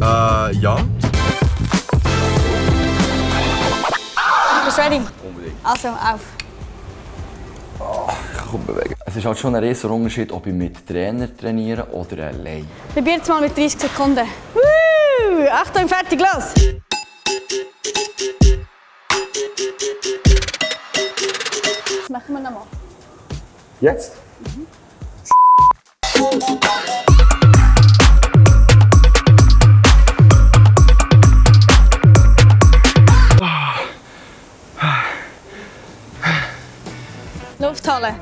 Ja. Bist du ready? Unbedingt. Also, auf. Oh, ich kann kaum bewegen. Es ist halt schon ein riesiger Unterschied, ob ich mit Trainer trainiere oder allein. Probier es mal mit 30 Sekunden. Woo! Achtung, fertig, los! Das machen wir nochmal. Jetzt? Luft holen.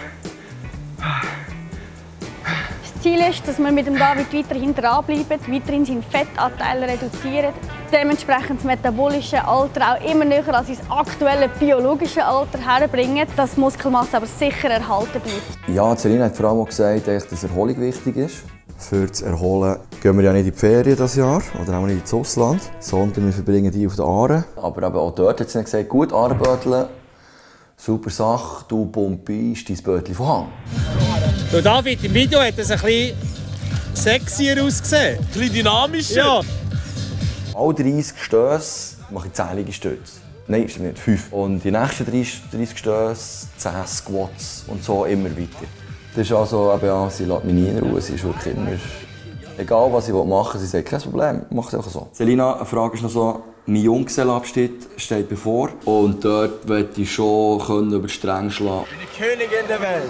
Das Ziel ist, dass wir mit dem David weiterhin dranbleiben, weiterhin seinen Fettanteil reduzieren, dementsprechend das metabolische Alter auch immer näher an sein aktuelles biologisches Alter herbringen, dass die Muskelmasse aber sicher erhalten bleibt. Ja, Selina hat vor allem auch gesagt, dass Erholung wichtig ist. Für das Erholen gehen wir ja nicht in die Ferien dieses Jahr oder auch nicht ins Ausland, sondern wir verbringen die auf der Aare. Aber eben auch dort hat sie gesagt, gut Aarebödeln, super Sache, du pumpst dein Bötchen von Hang. Du David, im Video hat es ein bisschen sexier ausgesehen. Ein bisschen dynamischer. Ja. Alle 30 Stöße mache ich 10 Liegestütze. Nein, stimmt nicht, 5. Und die nächsten 30 Stöße 10 Squats und so immer weiter. Das ist also, eben, ja, sie lässt mich nie in Ruhe. Sie ist wirklich immer, egal was ich machen will, sie sagt, kein Problem, mach es einfach so. Selina, eine Frage ist noch so, mein Junggesellenabschied steht bevor. Und dort möchte ich schon über die Stränge schlagen. Die Königin der Welt.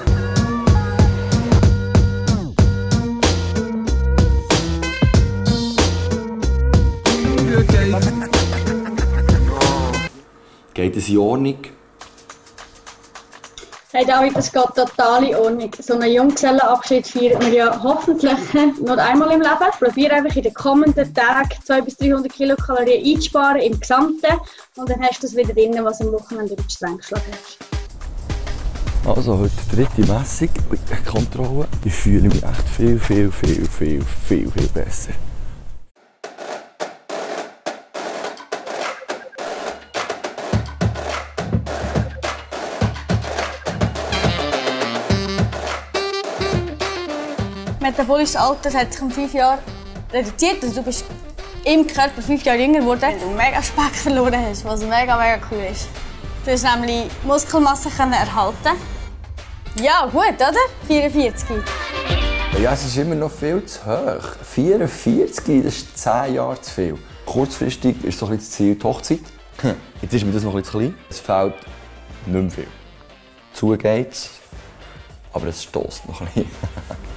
Geht es in Ordnung? Hey David, das geht total in Ordnung. So einen Junggesellenabschied feiern wir ja hoffentlich nur einmal im Leben. Probier einfach in den kommenden Tagen 200 bis 300 Kilokalorien einzusparen im Gesamten. Und dann hast du es wieder drin, was am Wochenende über die Stränge geschlagen hast. Also heute die dritte Messung, Kontrolle. Ich fühle mich echt viel besser. Metabolisches Alter hat sich um 5 Jahre reduziert. Also du bist im Körper 5 Jahre jünger geworden, weil du mega Speck verloren hast, was mega cool ist. Du hast nämlich Muskelmasse erhalten. Ja, gut, oder? 44. Ja, es ist immer noch viel zu hoch. 44, das ist 10 Jahre zu viel. Kurzfristig ist so ein bisschen das Ziel die Hochzeit. Jetzt ist mir das noch ein bisschen klein. Es fehlt nicht mehr viel. Zu geht's, aber es stößt noch ein bisschen.